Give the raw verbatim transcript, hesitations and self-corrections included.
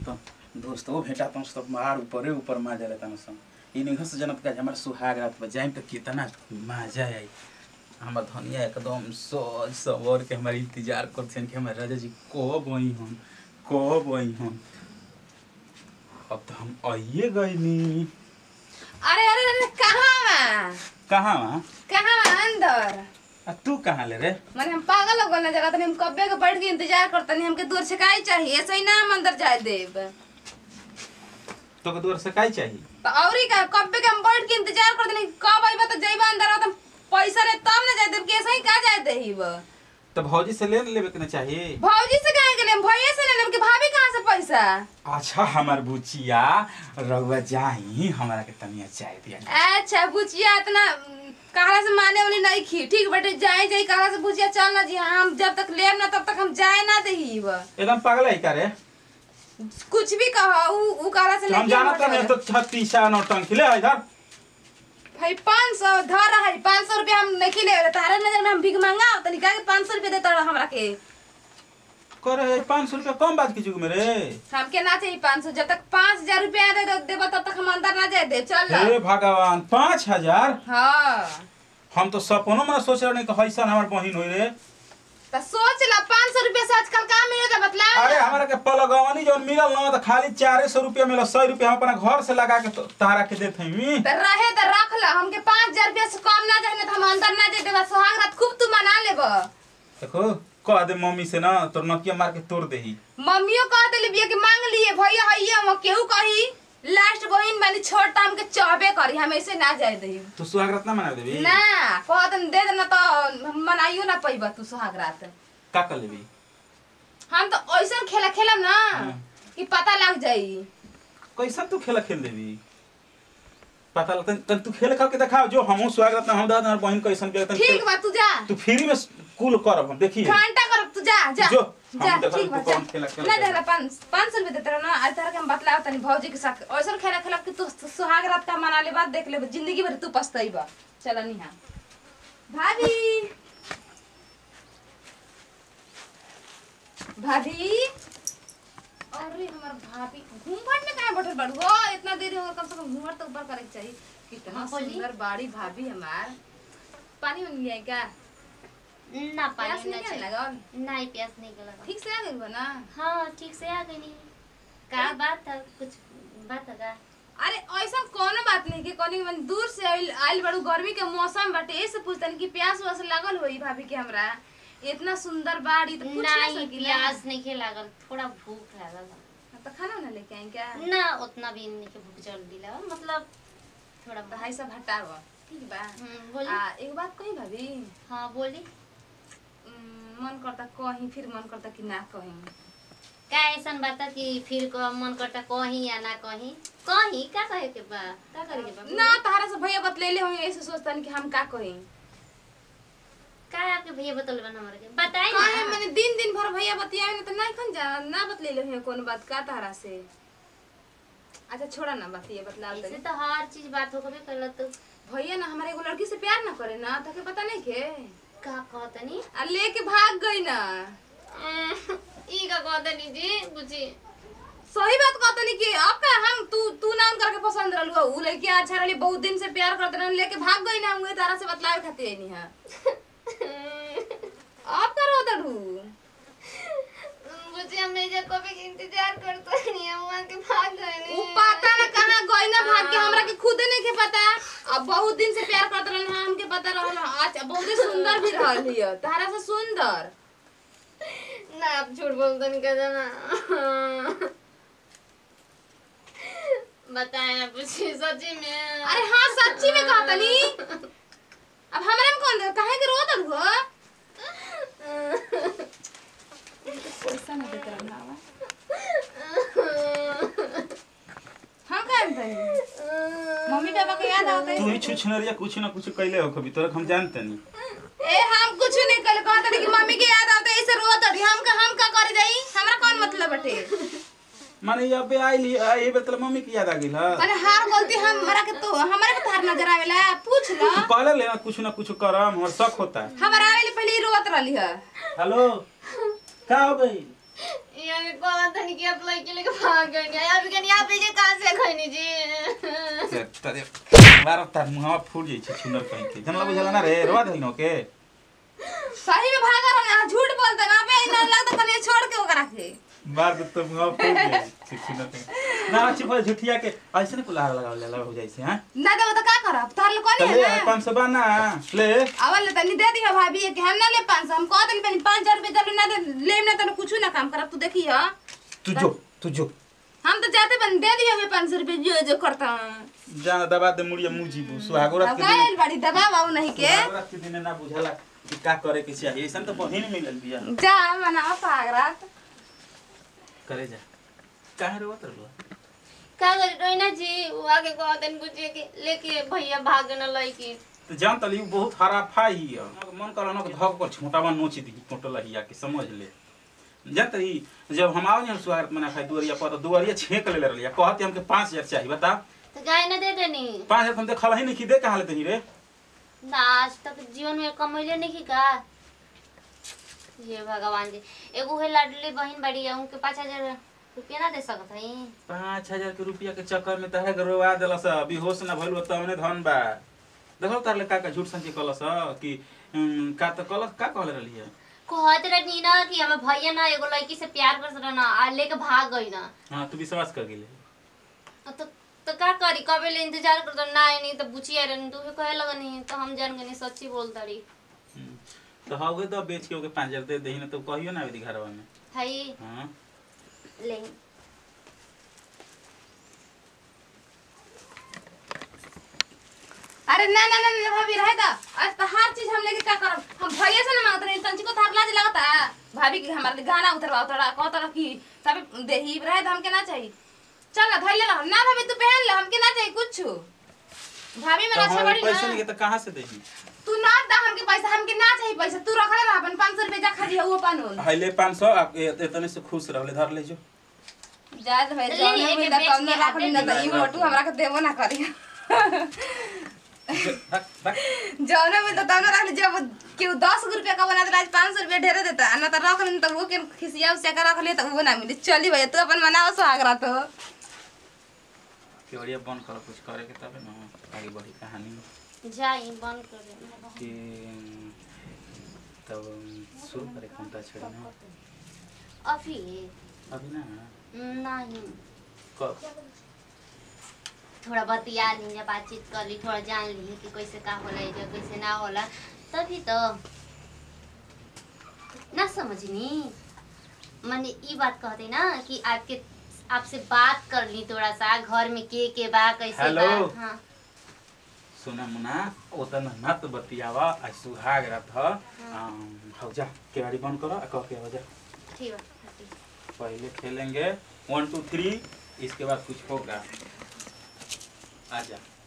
तो दोस्तों भेटा तो सब मार ऊपरे ऊपर मजा लेता सन इ नहीं से जनत का हमार सुहाग रात पर जाइम तो कितना मजा आई। हमार धनिया एकदम सोच सवर के हमारे इंतजार करते कि हमारे राजा जी कब आई हम कब आई हम। अब तो हम आइए गए नी। अरे अरे अरे कहाँ कहाँ कहाँ अंदर आ तू कहाँ ले रे? माने हम पागल हो गए ना जगह तनी हम कब्बे के बैठ के इंतजार करते नहीं हमके दूर से काई चाहिए ऐसे ही ना हम अंदर जाए देब तो के दूर से काई चाहिए तो औरी का कब्बे के हम बैठ के इंतजार करते नहीं कब आइबा तो जइबा अंदर तो पैसा रे तब ना जाए देब के ऐसे ही का जाए देहिब तो भौजी से ले लेबे के ना चाहिए। भौजी से काहे के लेम भैया से ले लेम कि भाभी कहां से पैसा। अच्छा हमार बुचिया रउआ जाई हमरा के तनिया चाय दिया। अच्छा बुचिया इतना कहला से माने वाली नहीं खी ठीक बेटे जाए जाए कहला से बुचिया चल ना जी हम जब तक लेम ना तब तक हम जाए ना देहिब। एकदम पागल है का रे? कुछ भी कहो उ उ कहला से हम जानत नहीं तो छत्तीसा नौटंकी ले इधर भाई पाँच सौ धर है पाँच सौ रुपया हम नहीं ले तारा नजर में हम भीख मांगा तनी का के पाँच सौ रुपया देता हमरा के करे पाँच सौ रुपया कम बात कीजिए मेरे हमके ना चाहिए पाँच सौ जब तक पाँच हजार रुपया दे देबा तब तक हम अंदर ना जाए दे चल हे भगवान पाँच हजार। हां हम तो सपनों में सोच रहे नहीं कि हैसन हमार बहिन होई रे तो सोच ला पाँच सौ रुपया से आजकल का मिलेगा मतलब। अरे हमरा के पलगवानी जोन मिलल ना तो खाली चार सौ रुपया मिलल सौ रुपया हम अपना घर से लगा के तारा के देत हई तो रहे तो रख ला हमके पाँच हजार रुपया से कम ना जाने तो हम अंदर ना दे देबा सुहाग रात खूब तू मना लेबा। देखो कह दे मम्मी से ना तो नकिया मार के तोड़ देही। मम्मियों कह देली बिया के मांग लिए भैया हइया हम केहू कही लास्ट बहिन बानी छोट टाइम के चाहबे करी हम ऐसे ना जाए दही। तू सुहाग रात ना मना देबी ना कहत दे देना तो मनाइयो ना पइबा तू सुहाग रात का कर लेबी। हम तो ऐसा खेला खेलम ना कि पता लग जाई कैसा तू खेला खेल देबी पता लगता तन तू खेल खा के दिखाओ जो हमहु सुहाग रात हम दादा बहिन कैसन के ठीक बा तू जा तू फ्री में कुल करब हम देखिए घंटा करब तू जा जा जो जा ठीक बा कौन खेला खेल ना देला पाँच पाँच सौ रुपया देत ना आज तारा के हम बतलाओ तनी भौजी के साथ ऐसा खेला खेला कि तू सुहाग रात का मना ले बात देख ले जिंदगी भर तू पछताईबा। चल नी हां भाभी भाभी अरे हमार भाभी घूमघट में काहे बैठल बाड़ू हो इतना देर हो कम से कम घूमघट तो ऊपर करे के चाहिए। कितना सुंदर बाड़ी भाभी हमार पानी में लिया क्या ना पानी नहीं ना लगा नहीं प्यास नहीं लगा ठीक से आ गई बना। हाँ ठीक से आ गई नहीं का बात था कुछ बात है। अरे ऐसा कोनो बात नहीं कि कोनी मन दूर से आइल आइल बड़ू गर्मी के मौसम बाटे ऐसे पूछतन कि प्यास वास लागल होई भाभी के हमरा इतना सुंदर बाड़ी तो कुछ नहीं नहीं प्यास नहीं के लागल थोड़ा भूख लागल तो खाना ना लेके आई क्या ना उतना भी नहीं के भूख जल दिला मतलब थोड़ा ढाई सौ हटाव ठीक बा। बोली आ एक बात कही भाभी। हाँ बोली मन करता कहीं फिर मन करता कि ना कहीं का ऐसा बात कि फिर को मन करता कहीं या ना कहीं कहीं का कहे के बा का करे के बा ना तारा से भैया बतलेले होई ऐसे सोचतन कि हम का कहीं का आपके भैया बतल बना हमरे के बताई ना ना मैंने दिन दिन भर भैया बतियावे ना तो नहीं खन जा ना बतलेले होई कौन बात का तारा से। अच्छा छोड़ा ना बात ये बतला ऐसे तो हर चीज बात होकबे करला तो भैया ना हमारे एगो लड़की से प्यार ना करे ना ताके पता नहीं के का कहतनी आ लेके भाग गई ना ई का कहतनी जी बुझी सही बात कहतनी कि अब का हम तू तू नाम करके पसंद रहलू उ लड़की अच्छा रहली बहुत दिन से प्यार करत रहन लेके भाग गई ना हम तारा से बतलावे खातिर नहीं है अब करो दड़ू बुझी हम जे कभी के इंतजार करतो नहीं हम वहां के भाग गए नहीं उ पता ना कहां गई ना भाग के हमरा के खुदे नहीं के पता। अब बहुत दिन से प्यार करत रहन हमके पता रहल आज बहुत सुंदर भी रहल हिय तारा से सुंदर ना आप झूठ बोलते नहीं का जाना बताए ना पूछी सच्ची में। अरे हाँ सच्ची में कहतनी अब हमरा में कौन काहे के रोत हो पैसा ना देत रहना हम का तनी मम्मी पापा के याद आवत तू ही छुछनरिया कुछ ना कुछ कइले हो कभी तोरा हम जानते नहीं ए हम कुछ नहीं कल कहत कि मम्मी के याद आवत ऐसे रोत रही हम का हम का कर जाई हमरा कौन मतलब बटे माने ये पे आइली ये मतलब मम्मी की याद आ गेल ह अरे हार गलती हमरा के तो हमरा के तार नजर आवेला पूछ लो तू कहले ले कुछ ना कुछ करम हमर शक होता है। हमरा आवेले पहले रोत रहली है। हेलो का हो गई ये भी कौन था कि आप लड़के लेके भाग गए आप भी आप भी जे कहां से खैनी जी तरे मारो तार मुहावा फूट जाई छै सुंदर कहीं के जनला बुझला ना रे रोवा देलनो के सही में भागा रहा झूठ बोलता ना पे ना लगता कने छोड़ के ओकरा के मार दे तो मुहावा फूट जाई छै सुंदर कहीं ना अच्छी पर झूठिया के ऐसे ने कुलार लगा ले हो जाई छै हां ना दे तो का करब तार ले कोनी है ना पाँच सौ बना ले आवल तनी दे दिया भाभी के हम ना ले पाँच सौ हम कह देन पे पाँच हज़ार रुपए दे ना लेम ना तने कुछ ना काम करब तू देखी ह तू जो तू जो हम तो जाते बन दे दिया हमें पाँच सौ रुपए जो जो करता जान दबा दे मुड़िया मुजी बु सुहागोरत के दिन बड़ी दबाव नहीं के सुहागोरत के दिन ना बुझाला कि का करे के चाहिए ऐसा तो बहिन मिलल बिया जा मना सागरात करे जा काहे रोत रहलो का करे रोइना जी वो आगे कहतन कुछ के लेके भैया भाग न लईकी तो जान तली बहुत हरा फाई है मन करनो के धक पर छोटावा नोच दी टोटलहिया के समझ ले जतरी जब हम आओ ने स्वागत मना खाई दुवरिया पर दुवरिया छेक ले रहलिया कहत हमके पाँच हज़ार चाहिए बता तो गाय न दे देनी पाँच हज़ार हम दे खला ही नहीं की दे कहां लेते ही रे ना आज तक जीवन में कमैले नहीं का ये भगवान जी एगो है लाडली बहन बड़ी है उनके पाँच हजार रुपया ना दे सकत हई पाँच हज़ार के रुपया के चक्कर में तहे गरवा देलस बेहोश ना भइल तवने धन बा देखो तार ले का का झूठ संचे कलस कि का त कलस का कहले रहली है कहत रहनी ना कि हम भैया ना एगो लड़की से प्यार करत रहना आ लेके भाग गई ना हां तू विश्वास कर गेले तो तो का करी कबे ले इंतजार करत ना नहीं तो बुचिया रहनी तू भी कहे लगनी तो हम जान गनी सच्ची बोलता रही तो हाउ तो बेच के ओके पाँच हज़ार दे देही ना तो कहियो ना विधि घरवा में हई हां ले अरे ना ना ना भाभी रहे दा आज तो हर चीज हम लेके का करब हम भैया से ना मांगत रहे तंची को थार लाज लगता भाभी के हमारे गाना उतरवा उतरा कहत रह कि तब देही रहे हम के ना चाहिए चल ना धइले ना ना भाभी तू पहन ले हमके ना चाहिए कुछ भाभी मेरा अच्छा बड़ी पैसा नहीं के तो कहां से देही तू ना दा हमके पैसा हमके ना चाहिए पैसा तू रखले रह अपन पाँच सौ रुपया जा खा दिया वो पानो हाइले पाँच सौ इतने से खुश रहले धर ले जो जा भाई जाने में दा कम ना रखली ना त ई मोटू हमरा के देबो ना करी जौना में तो तौना रख ले जब केहू दस रुपया का बना दे आज पाँच सौ रुपया ढेरे देता ना तो रख ले तो वो के खिसिया उसिया का रख ले तो वो ना मिली चली भैया तू अपन मनाओ सुहागरा तो केवड़िया बंद कर कुछ करे के तब ना आगे बढ़ी कहानी जाई बंद कर दे कि तब शुरू करे कोनता छेड़ ना अभी अभी ना नहीं कब थोड़ा बतिया ली या बातचीत कर ली थोड़ा जान ली कि कैसे का होला जो कैसे ना होला तभी तो ना समझनी मैंने ये बात कहते ना कि आपके आपसे बात कर ली थोड़ा सा घर में के के बा कैसे हेलो बा हाँ सुना मुना उतना मत बतियावा आज सुहाग रात ह हो जा केवाड़ी बंद करो आ कह के हो जा ठीक है पहले खेलेंगे वन टू थ्री इसके बाद कुछ होगा आजा